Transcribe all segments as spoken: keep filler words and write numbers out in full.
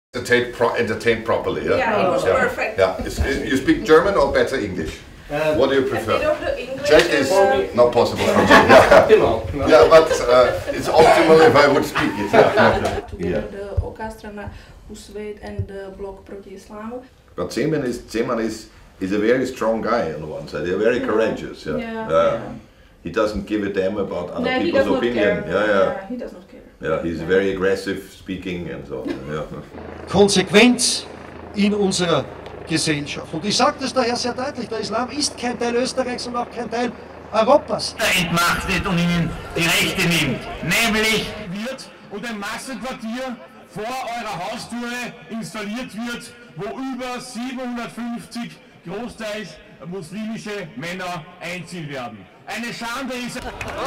Entertained, pro entertained properly, yeah? Yeah, it was yeah. perfect. Yeah. Is, is, you speak German or better English? Uh, what do you prefer? A bit of the English Czech is uh, not possible for Czech. Yeah. Optimal. Yeah, but uh, it's optimal if I would speak it. Yeah. Together Yeah. the Velká strana, Úsvit and the Block proti Islámu. But Zeman is Zeman is is a very strong guy on the one side. They're very Yeah. courageous. Yeah. Yeah, Yeah. yeah. He doesn't give a damn about other No, he people's does not opinion. care. Yeah, yeah. Yeah, he does not care. Yeah, he's very aggressive speaking and so on. Yeah. Konsequenz in unserer Gesellschaft. Und ich sage das daher sehr deutlich, der Islam ist kein Teil Österreichs und auch kein Teil Europas. Entmachtet und ihnen die Rechte nimmt. Nämlich wird und ein Massenquartier vor eurer Haustüre installiert wird, wo über siebenhundertfünfzig großteils muslimische Männer einziehen werden. Eine Schande ist... Oh!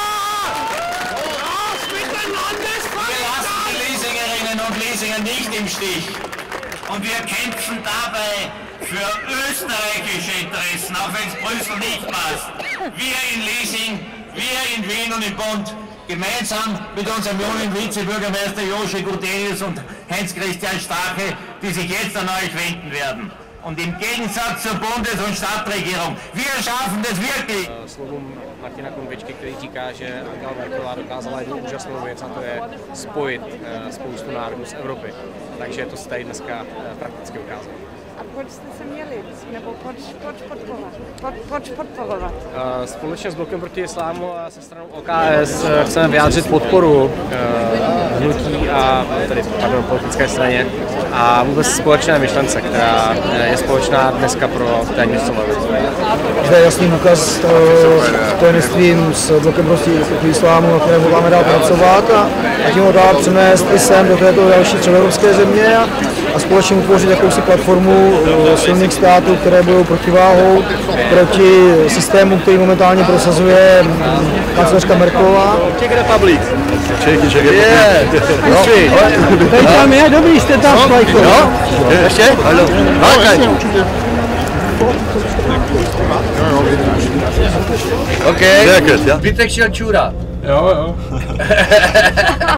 Raus mit den Landesfeinden! Wir lassen die Leasingerinnen und Leasinger nicht im Stich. Und wir kämpfen dabei für österreichische Interessen, auch wenn es Brüssel nicht passt. Wir in Leasing, wir in Wien und im Bund, gemeinsam mit unserem jungen Vizebürgermeister Joschek Gudelius und Heinz-Christian Strache, die sich jetzt an euch wenden werden. Und im Gegensatz zur Bundes- und Stadtregierung, wir schaffen das wirklich. Slovům Martina Konvičky, který říká, že Angela Merkelová dokázala jednu úžasnou věc, a to je spojit spoustu národů z Evropy. Takže to se tady dneska prakticky ukázalo. A proč jste se měli, nebo proč, proč podporovat? Proč, proč podporovat? Společně s Blokem proti Islámu a se stranou O K S chceme vyjádřit podporu hnutí a tedy, pardon, politické straně a vůbec společné myšlence, která je společná dneska pro téměř celou Evropu. To je jasný důkaz spojenectvím s Blokem proti Islámu, na kterém hodláme dál pracovat a, a tím ho dál přenést i sem do této další středoevropské země a, a společně utvořit jakousi platformu silných států, které budou protiváhou proti systému, který momentálně prosazuje kancléřka Merkelová. Czech Republic. Čechy, Czech Republic. Teď tam je, dobrý, jste tam s Majkou. Ještě? Hallo. Okay. Sehr gut, ja. Zbytek šel čůrat. Jo, jo.